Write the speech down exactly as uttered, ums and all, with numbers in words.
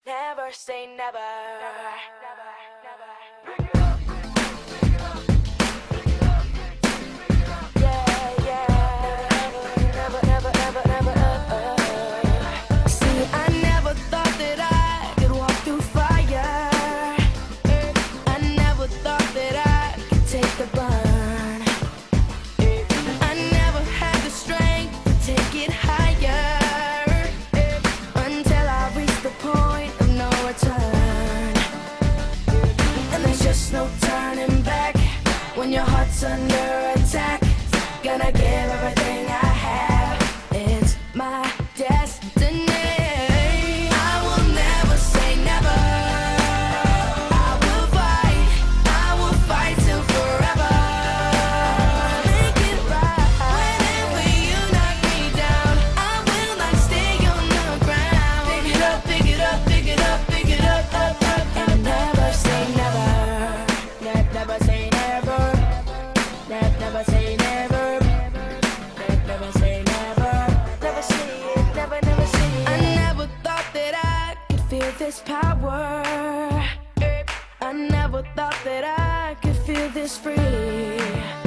Never say never. Yeah, yeah. Never, never, never, never. See, I never thought that I could walk through fire. I never thought that I could take the burn. I never had the strength to take it higher. Until I reached the point of no return. And there's just no turning back. When your heart's under attack, gonna give everything I have. It's my destiny. I will never say never. I will fight, I will fight till forever. Make it right. Whenever you knock me down, I will not stay on the ground. Pick it up, pick it up, pick it up, pick it up, up, up. And never say never. Ne- never say never. Ne- never say never. Ne- never say never. Never say it, never, never say it. I never thought that I could feel this power. I never thought that I could feel this free.